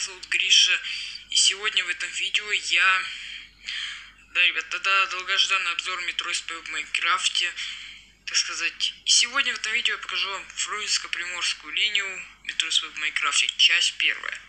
зовут Гриша, и сегодня в этом видео я... Да, ребят, это долгожданный обзор метро СП в Майнкрафте, так сказать. И сегодня в этом видео я покажу вам Фрунзенско-Приморскую линию метро СП в Майнкрафте, часть первая.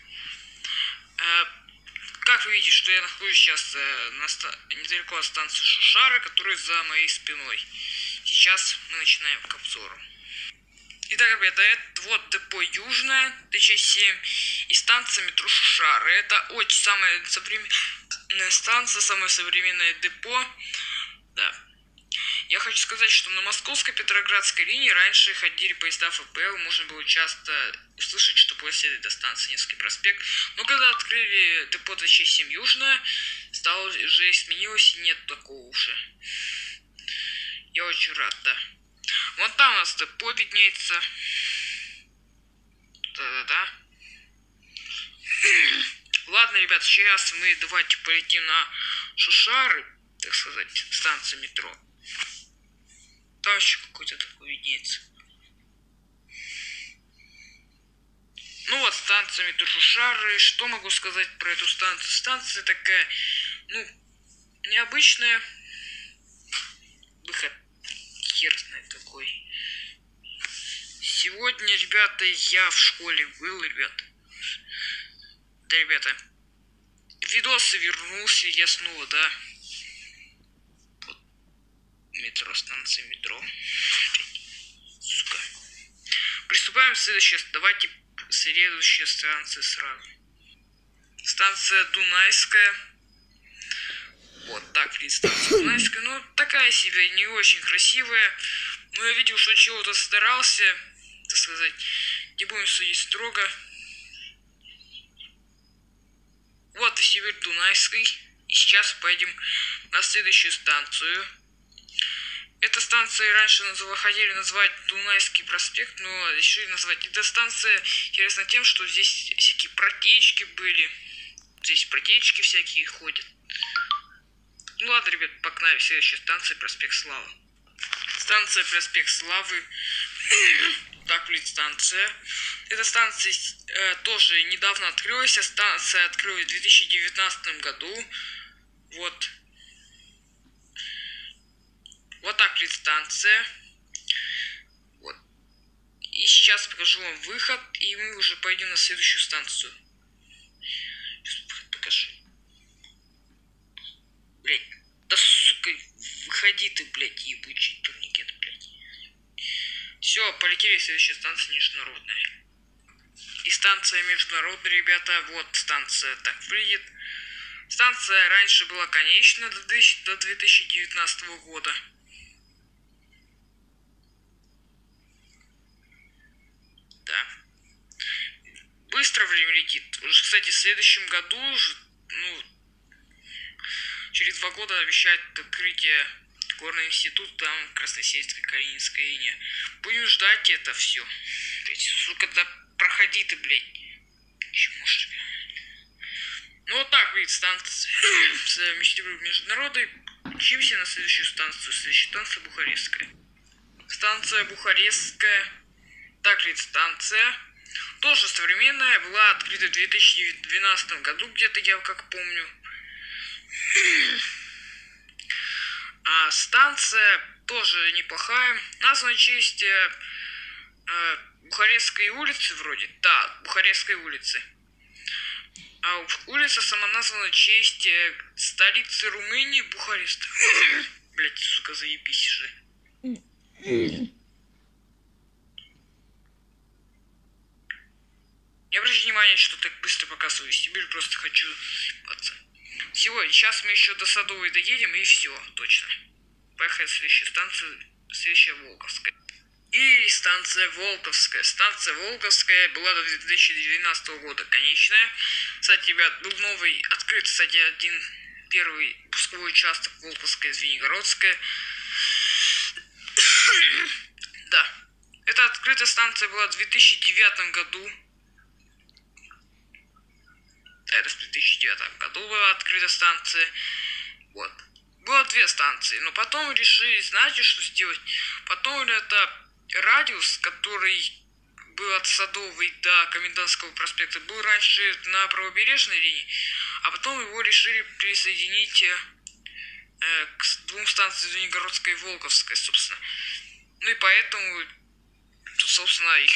Как вы видите, что я нахожусь сейчас недалеко от станции Шушары, которая за моей спиной. Сейчас мы начинаем к обзору. Итак, ребята, это вот депо Южная, ТЧ-7 и станция метро Шушары. Это очень самая современная станция, самое современное депо. Да. Я хочу сказать, что на московской Петроградской линии раньше ходили поезда ФПЛ, можно было часто услышать, что после этой станции Невский проспект. Но когда открыли депо ТЧ-7 Южная, стало уже сменилось и нет такого уже. Я очень рад, да. Вон там у нас депо виднеется. Да-да-да. Ладно, ребят, сейчас мы давайте полетим на Шушары, так сказать, станцию метро. Там еще какой-то такой виднеется. Ну вот, станция метро Шушары. Что могу сказать про эту станцию? Станция такая, необычная. Выход херный такой. Сегодня, ребята, я в школе был, ребята. Да, ребята. Видосы вернулся, я снова, да. Вот. Метро, станция метро. Сука. Приступаем к следующей. Давайте следующая станция сразу. Станция Дунайская. Вот так ли станция Дунайская. Ну, такая себе, не очень красивая. Но я видел, что чего-то старался, так сказать. Не будем судить строго. Вот и Север Дунайский. И сейчас поедем на следующую станцию. Эта станция раньше хотели назвать Дунайский проспект, но решили назвать. Эта станция интересна тем, что здесь всякие протечки были. Здесь протечки всякие ходят. Ну ладно, ребят, погнали. Следующая станция Проспект Славы. Станция Проспект Славы. Так выглядит станция. Эта станция тоже недавно открылась. А станция открылась в 2019 году. Вот. Вот так выглядит станция. Вот. И сейчас покажу вам выход. И мы уже пойдем на следующую станцию. Сейчас покажу. Блять. Да сука, выходи ты, блять, ебучий турникет, блять. Все, полетели, следующая станция Международная. И станция Международная, ребята, вот станция так выглядит. Станция раньше была конечна до 2019 года. Да. Быстро время летит. Уже, кстати, в следующем году, через 2 года обещают открытие горного института там, Красносельской, Калининской линии. Будем ждать это все. Блять, сука, да проходи ты, блядь. Может. Ну вот так выглядит станция Международной. Учимся на следующую станцию. Следующая станция Бухарестская. Станция Бухарестская. Так выглядит станция. Тоже современная. Была открыта в 2012 году, где-то я как помню. А станция тоже неплохая. Названа в честь Бухарестской улицы вроде. Да, Бухарестской улицы. А улица сама названа в честь столицы Румынии Бухарест. Блять, сука, заебись же. Не обращайте внимания, что так быстро показываю вестибюль, просто хочу ебаться. Всего, сейчас мы еще до Садовой доедем, и все, точно. Поехали в следующую станцию, следующая Волковская. И станция Волковская. Станция Волковская была до 2012 года конечная. Кстати, ребят, был новый, открыт, кстати, первый пусковой участок Волковская, Звенигородская. Да. Эта открытая станция была в 2009 году. Это в 2009 году была открыта станция. Вот. Было 2 станции, но потом решили, знаете, что сделать? Потом это радиус, который был от Садовой до Комендантского проспекта, был раньше на правобережной линии, а потом его решили присоединить к двум станциям Звенигородской и Волковской, собственно. Ну и поэтому, собственно, их...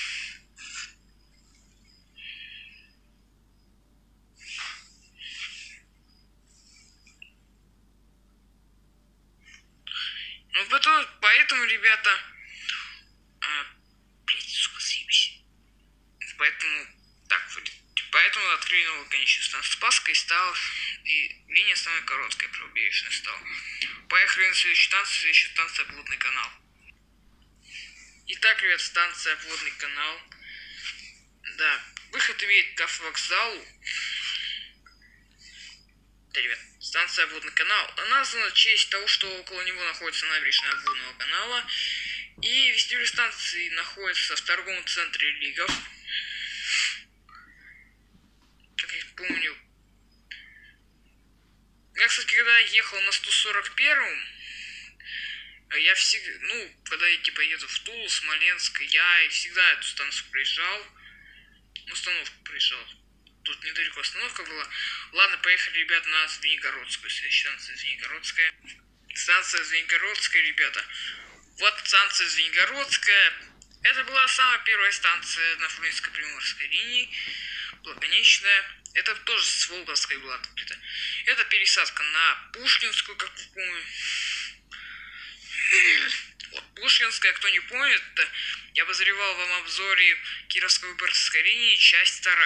Ну, поэтому, ребята... блять, сука, съебись. Поэтому... Так, поэтому открыли новую конечную станцию Спасска и линия самая короткая, правобережная стала. Поехали на следующую станция Обводный канал. Итак, ребят, станция Обводный канал. Да, выход имеет к автовокзалу. Да, ребят, станция Обводный канал. Она названа в честь того, что около него находится набережная Обводного канала. И вестибюль станции находится в торговом центре Лигов. Как я помню. Я, кстати, когда ехал на 141-м, я всегда, когда я типа еду в Тулу, Смоленск, я всегда эту станцию проезжал. Остановку проезжал. Тут недалеко остановка была. Ладно, поехали, ребят, на Звенигородскую. Следующая станция Звенигородская. Станция Звенигородская, ребята. Вот станция Звенигородская. Это была самая первая станция на Фрунзенско-Приморской линии. Была конечная. Это тоже с Волговской была открыта. Это пересадка на Пушкинскую, как вы помните. Вот Пушкинская, кто не помнит, я обозревал вам обзоре Кировско-Выборгской линии, часть 2.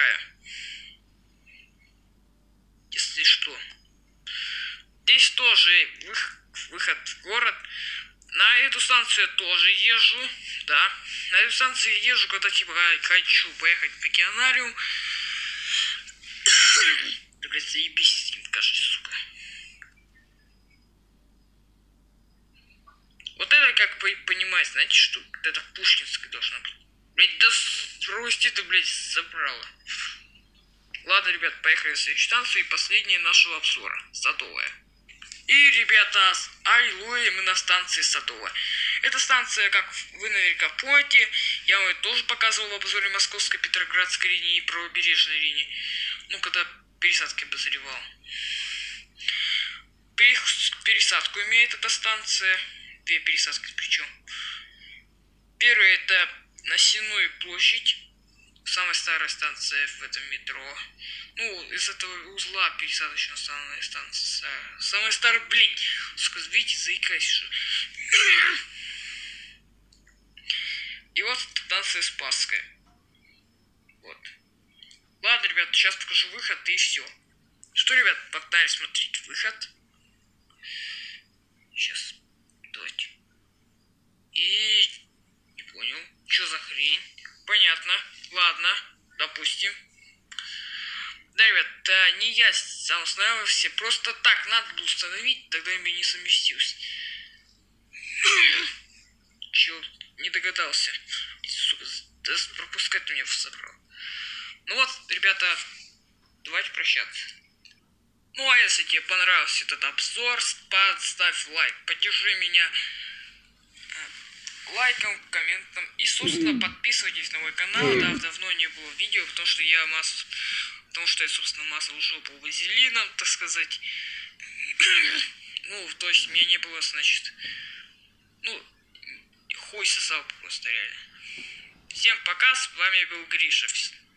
Если что. Здесь тоже выход в город. На эту станцию я тоже езжу, да. На эту станцию я езжу, когда типа хочу поехать в океанариум. Да, блядь, заебись, кажется, сука. Вот это, как понимать, знаете, что это Пушкинская должна быть. Блядь, да срости ты, блядь, забрала. Ладно, ребят, поехали на следующую станцию и последняя нашего обзора. Садовая. И, ребята, с аллилуйя, мы на станции Садовая. Эта станция, как вы наверняка помните, я вам тоже показывал в обзоре Московской Петроградской линии и правобережной линии. Когда пересадки обозревал. Пересадку имеет эта станция. 2 пересадки причем. Первая это на Сенную площадь. Самая старая станция в этом метро. Из этого узла пересадочная станция. Самая старая, блин. Видите, заикаюсь уже. И вот станция Спасская. Вот. Ладно, ребят, сейчас покажу выход и все. Что, ребят, погнали смотреть выход. Сейчас. Давайте. И... Не понял. Что за хрень? Понятно. Ладно. Допустим. Да, ребят, не я сам устанавливался. Просто так надо было установить. Тогда я не совместился. Чё? Не догадался. Сука, да пропускать меня собрал. Вот, ребята, давайте прощаться. А если тебе понравился этот обзор, поставь лайк, поддержи меня лайком, комментом и, собственно, подписывайтесь на мой канал. Да, давно не было видео, потому что я, собственно, мазал жопу вазелином, так сказать. То есть, меня не было, значит, хуй сосал просто реально. Всем пока, с вами был Гриша.